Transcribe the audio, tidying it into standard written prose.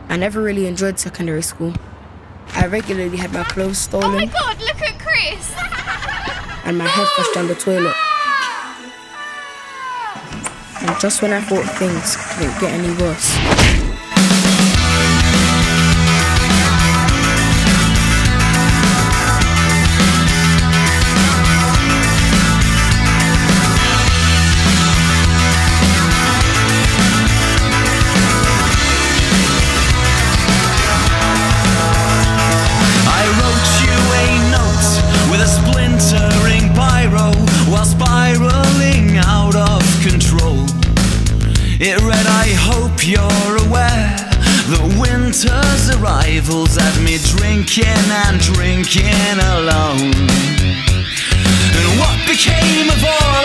I never really enjoyed secondary school. I regularly had my clothes stolen. Oh my God, look at Chris! And my head flushed down the toilet. And just when I thought things couldn't get any worse. It read, I hope you're aware that winter's arrival's had me drinking and drinking alone. And what became of all